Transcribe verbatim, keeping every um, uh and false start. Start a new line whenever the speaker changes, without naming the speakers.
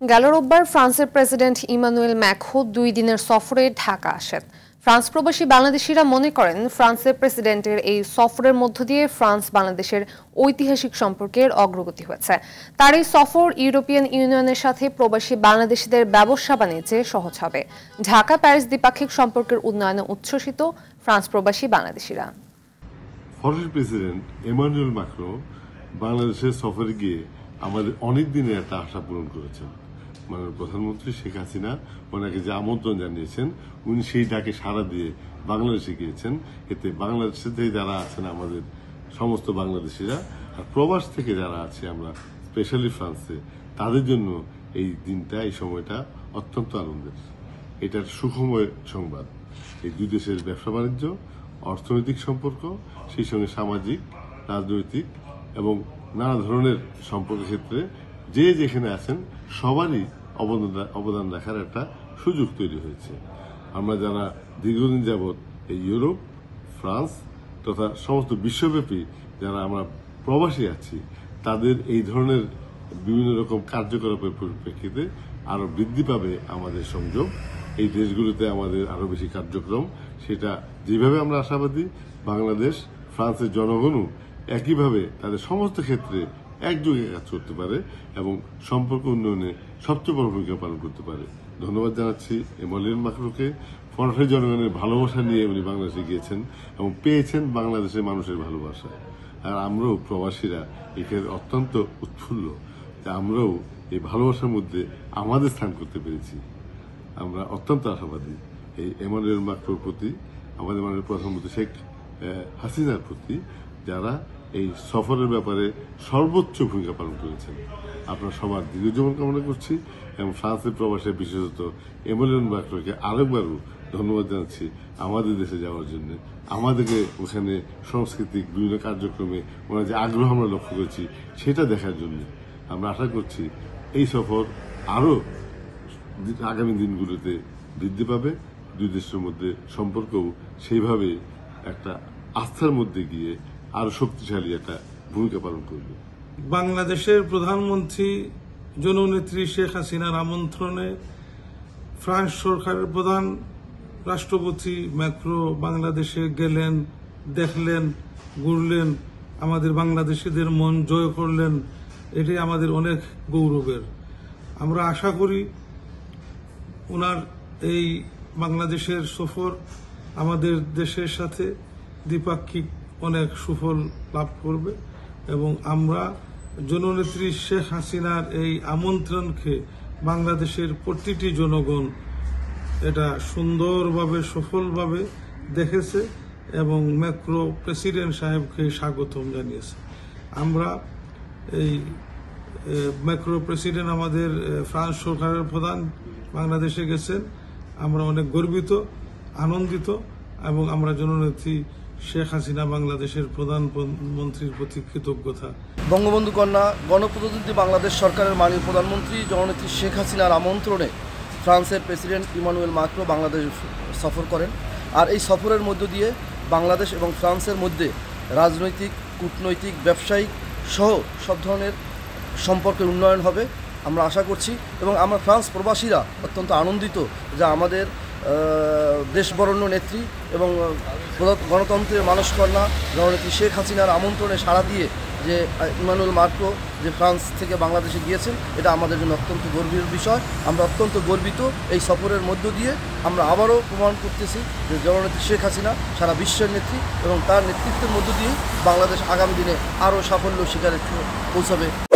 গেল রোববার ফ্রান্সের প্রেসিডেন্ট ইমানুয়েল ম্যাক্রো দুই দিনের সফরে ঢাকা আসেন। ফ্রান্স প্রবাসী বাংলাদেশিরা মনে করেন, ফ্রান্সের প্রেসিডেন্টের এই সফরের মধ্য দিয়ে ফ্রান্স বাংলাদেশের ঐতিহাসিক সম্পর্কের অগ্রগতি হয়েছে। তার এই সফর ইউরোপিয়ান ইউনিয়নের সাথে প্রবাসী বাংলাদেশিদের ব্যবসা বাণিজ্যে সহজ হবে। ঢাকা প্যারিস দ্বিপাক্ষিক সম্পর্কের উন্নয়নে উচ্ছ্বসিত ফ্রান্স প্রবাসী বাংলাদেশিরা।
ফরাসি প্রেসিডেন্ট ইমানুয়েল ম্যাক্রো বাংলাদেশের সফরে গিয়ে আমাদের অনেক দিনের একটা আশা পূরণ করেছেন। মাননীয় প্রধানমন্ত্রী শেখ হাসিনা ওনাকে যে আমন্ত্রণ জানিয়েছেন, উনি সেই ডাকে সাড়া দিয়ে বাংলাদেশে গিয়েছেন। এতে বাংলাদেশে যারা আছেন আমাদের সমস্ত বাংলাদেশিরা, আর প্রবাস থেকে যারা আছে আমরা স্পেশালি ফ্রান্সে, তাদের জন্য এই দিনটা, এই সময়টা অত্যন্ত আনন্দের। এটার সুখময় সংবাদ। এই দুই দেশের ব্যবসা বাণিজ্য, অর্থনৈতিক সম্পর্ক, সেই সঙ্গে সামাজিক, রাজনৈতিক এবং নানা ধরনের সম্পর্কের ক্ষেত্রে যে যেখানে আছেন সবারই অবদান রাখার একটা সুযোগ তৈরি হয়েছে। আমরা যারা দীর্ঘদিন যাবৎ এই ইউরোপ, ফ্রান্স তথা সমস্ত বিশ্বব্যাপী যারা আমরা প্রবাসী আছি, তাদের এই ধরনের বিভিন্ন রকম কার্যকলাপের পরিপ্রেক্ষিতে আরো বৃদ্ধি পাবে আমাদের সংযোগ। এই দেশগুলোতে আমাদের আরো বেশি কার্যক্রম, সেটা যেভাবে আমরা আশাবাদী, বাংলাদেশ ফ্রান্সের জনগণও একইভাবে তাদের সমস্ত ক্ষেত্রে একযোগে কাজ করতে পারে এবং সম্পর্ক উন্নয়নে সবচেয়ে বড় ভূমিকা পালন করতে পারে। ধন্যবাদ জানাচ্ছি ইমানুয়েল ম্যাক্রোকে। ফরাসি জনগণের ভালোবাসা নিয়ে উনি বাংলাদেশে গিয়েছেন এবং পেয়েছেন বাংলাদেশের মানুষের ভালোবাসা। আর আমরাও প্রবাসীরা এখানে অত্যন্ত উৎফুল্ল যে আমরাও এই ভালোবাসার মধ্যে আমাদের স্থান করতে পেরেছি। আমরা অত্যন্ত আশাবাদী এই ইমানুয়েল ম্যাক্রোর প্রতি, আমাদের মাননীয় প্রধানমন্ত্রী শেখ হাসিনার প্রতি, যারা এই সফরের ব্যাপারে সর্বোচ্চ ভূমিকা পালন করেছেন। আপনার সবার দীর্ঘজীবন কামনা করছি এবং ফ্রান্সের প্রবাসে বিশেষত ইমানুয়েল ম্যাক্রোকে আরেকবারও ধন্যবাদ জানাচ্ছি আমাদের দেশে যাওয়ার জন্য। আমাদেরকে ওখানে সাংস্কৃতিক বিভিন্ন কার্যক্রমে ওনার যে আগ্রহ আমরা লক্ষ্য করছি সেটা দেখার জন্য। আমরা আশা করছি এই সফর আরও আগামী দিনগুলোতে বৃদ্ধি পাবে। দুই দেশের মধ্যে সম্পর্কও সেইভাবে একটা আস্থার মধ্যে গিয়ে আরো শক্তিশালী একটা ভূমিকা পালন করবে।
বাংলাদেশের প্রধানমন্ত্রী জননেত্রী শেখ হাসিনার আমন্ত্রণে ফ্রান্স সরকারের প্রধান রাষ্ট্রপতি ম্যাক্রো বাংলাদেশে গেলেন, দেখলেন, ঘুরলেন, আমাদের বাংলাদেশিদের মন জয় করলেন। এটি আমাদের অনেক গৌরবের। আমরা আশা করি ওনার এই বাংলাদেশের সফর আমাদের দেশের সাথে দ্বিপাক্ষিক অনেক সুফল লাভ করবে এবং আমরা জননেত্রী শেখ হাসিনার এই আমন্ত্রণকে বাংলাদেশের প্রতিটি জনগণ এটা সুন্দরভাবে সফলভাবে দেখেছে এবং ম্যাক্রো প্রেসিডেন্ট সাহেবকে স্বাগতম জানিয়েছে। আমরা এই ম্যাক্রো প্রেসিডেন্ট আমাদের ফ্রান্স সরকারের প্রধান বাংলাদেশে গেছেন, আমরা অনেক গর্বিত, আনন্দিত এবং আমরা জননেত্রী শেখ হাসিনা বাংলাদেশের প্রধানমন্ত্রীর প্রতি কৃতজ্ঞতা।
বঙ্গবন্ধু কন্যা গণপ্রজাতন্ত্রী বাংলাদেশ সরকারের মাননীয় প্রধানমন্ত্রী জননেত্রী শেখ হাসিনার আমন্ত্রণে ফ্রান্সের প্রেসিডেন্ট ইমানুয়েল ম্যাক্রো বাংলাদেশ সফর করেন। আর এই সফরের মধ্য দিয়ে বাংলাদেশ এবং ফ্রান্সের মধ্যে রাজনৈতিক, কূটনৈতিক, ব্যবসায়িক সহ সব ধরনের সম্পর্কের উন্নয়ন হবে আমরা আশা করছি। এবং আমরা ফ্রান্স প্রবাসীরা অত্যন্ত আনন্দিত যে আমাদের দেশবরণ্য নেত্রী এবং গণতন্ত্রের মানসকন্যা জননেত্রী শেখ হাসিনার আমন্ত্রণে সাড়া দিয়ে যে ইমানুয়েল ম্যাক্রো যে ফ্রান্স থেকে বাংলাদেশে গিয়েছেন, এটা আমাদের জন্য অত্যন্ত গর্বের বিষয়। আমরা অত্যন্ত গর্বিত। এই সফরের মধ্য দিয়ে আমরা আবারও প্রমাণ করতেছি যে জননেত্রী শেখ হাসিনা সারা বিশ্বের নেত্রী এবং তার নেতৃত্বের মধ্য দিয়ে বাংলাদেশ আগামী দিনে আরও সাফল্য শিখরে পৌঁছাবে।